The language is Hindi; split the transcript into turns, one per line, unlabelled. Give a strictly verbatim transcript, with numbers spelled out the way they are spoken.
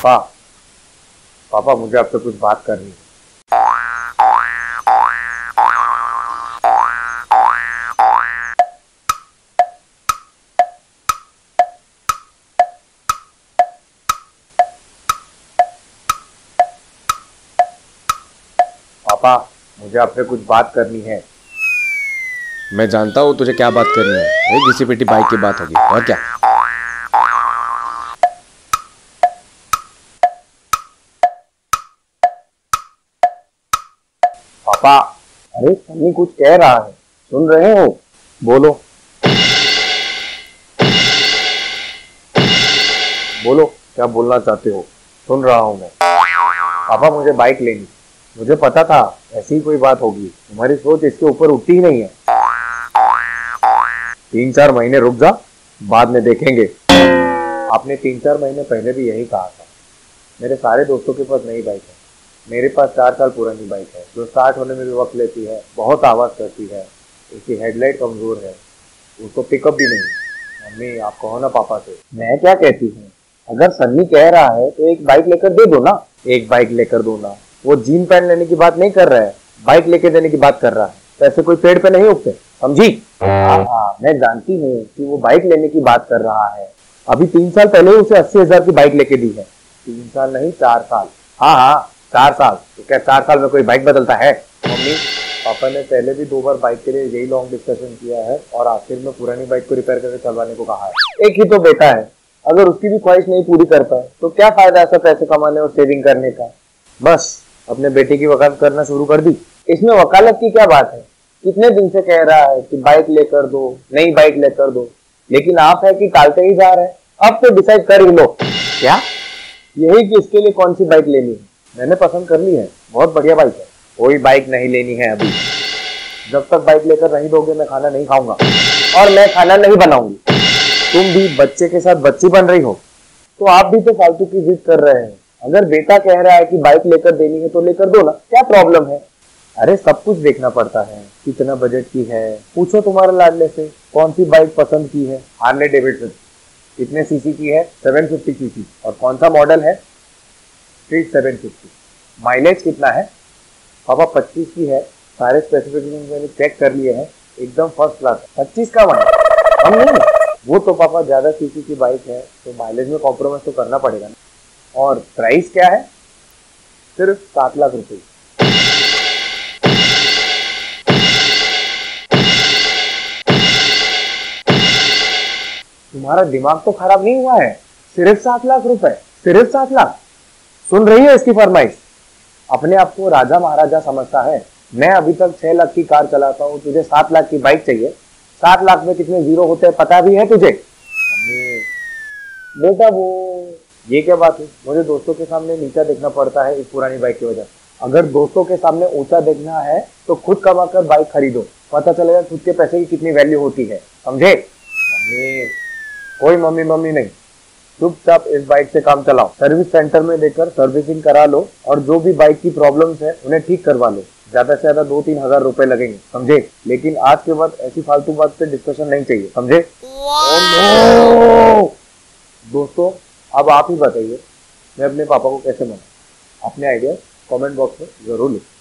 पापा पापा मुझे आपसे कुछ बात करनी है। पापा मुझे आपसे कुछ बात करनी है।
मैं जानता हूँ तुझे क्या बात करनी है। एक घिसी पिटी बाइक की बात होगी और क्या।
पापा अरे सन्नी कुछ कह रहा है, सुन रहे हो? बोलो बोलो क्या बोलना चाहते हो? सुन रहा हूं मैं। पापा मुझे बाइक लेनी। मुझे पता था ऐसी ही कोई बात होगी, तुम्हारी सोच इसके ऊपर उठती ही नहीं है। तीन चार महीने रुक जा, बाद में देखेंगे। आपने तीन चार महीने पहले भी यही कहा था। मेरे सारे दोस्तों के पास नई बाइक है, मेरे पास चार साल पुरानी बाइक है जो स्टार्ट होने में भी वक्त लेती है, बहुत आवाज़ करती है, उसकी हेडलाइट कमज़ोर है, उसको पिकअप भी नहीं। मम्मी आप कहो ना पापा से। मैं क्या कहती हूँ, अगर सन्नी कह रहा है तो एक बाइक लेकर दे दो ना। एक बाइक लेकर दो ना, वो जीन पैंट लेने की बात नहीं कर रहा है, बाइक लेके देने की बात कर रहा है। पैसे कोई पेड़ पे नहीं उगते, समझी? हाँ हाँ मैं जानती हूँ कि वो बाइक लेने की बात कर रहा है। अभी तीन साल पहले उसे अस्सी हजार की बाइक लेके दी है। तीन साल नहीं चार साल। हाँ हाँ चार साल। तो क्या चार साल में कोई बाइक बदलता है? मम्मी पापा ने पहले भी दो बार बाइक के लिए यही लॉन्ग डिस्कशन किया है और आखिर में पुरानी बाइक को रिपेयर करके चलवाने को कहा है। एक ही तो बेटा है, अगर उसकी भी ख्वाहिश नहीं पूरी कर पाए तो क्या फायदा ऐसा पैसे कमाने और सेविंग करने का। बस अपने बेटे की वकालत करना शुरू कर दी। इसमें वकालत की क्या बात है? कितने दिन से कह रहा है कि बाइक लेकर दो, नई बाइक लेकर दो, लेकिन आप है कि टालते ही जा रहे हैं। अब तो डिसाइड कर ही लो। क्या? यही कि इसके लिए कौन सी बाइक लेनी है। मैंने पसंद कर ली है, बहुत बढ़िया बाइक है। कोई बाइक नहीं लेनी है अभी। जब तक बाइक लेकर नहीं दोगे मैं खाना नहीं खाऊंगा और मैं खाना नहीं बनाऊंगी। तुम भी बच्चे के साथ बच्ची बन रही हो तो आप भी तो फालतू की जिद कर रहे हैं। अगर बेटा कह रहा है कि बाइक लेकर देनी है तो लेकर दो ना, क्या प्रॉब्लम है? अरे सब कुछ देखना पड़ता है, कितना बजट की है, पूछो तुम्हारे लाडले से कौन सी बाइक पसंद की है। हार्ले डेविडसन कितने सीसी की है? Seven fifty CC. और कौन सा मॉडल है? Street seven fifty. माइलेज कितना है? पापा पच्चीस की है, सारे स्पेसिफिकेशन मैंने चेक कर लिए हैं, एकदम फर्स्ट क्लास। पच्चीस का माइलेज हम नहीं है। वो तो पापा ज्यादा सीसी की बाइक है तो माइलेज में कॉम्प्रोमाइज तो करना पड़ेगा ना। और प्राइस क्या है? सिर्फ सात लाख रुपए। तुम्हारा दिमाग तो खराब नहीं हुआ है? सिर्फ सात लाख रुपए, सिर्फ सात लाख। सुन रही है इसकी फरमाइश? अपने आप को राजा महाराजा समझता है। मैं अभी तक छह लाख की कार चलाता हूँ, तुझे सात लाख की बाइक चाहिए। सात लाख में कितने जीरो होते हैं पता भी है तुझे? बेटा वो ये क्या बात है? मुझे दोस्तों के सामने नीचा देखना पड़ता है इस पुरानी बाइक की वजह से। अगर दोस्तों के सामने ऊंचा देखना है तो खुद कमा कर बाइक खरीदो, पता चलेगा खुद के पैसे की कितनी वैल्यू होती है, समझे? मम्मी कोई मम्मी मम्मी नहीं, चुपचाप इस बाइक से काम चलाओ। सर्विस सेंटर में लेकर सर्विसिंग करा लो और जो भी बाइक की प्रॉब्लम्स है उन्हें ठीक करवा लो। ज्यादा से ज्यादा दो तीन हजार रुपए लगेंगे, समझे? लेकिन आज के बाद ऐसी फालतू बात पे डिस्कशन नहीं चाहिए, समझे? दोस्तों अब आप ही बताइए मैं अपने पापा को कैसे मनाऊं? अपने आइडिया कमेंट बॉक्स में जरूर लिखिए।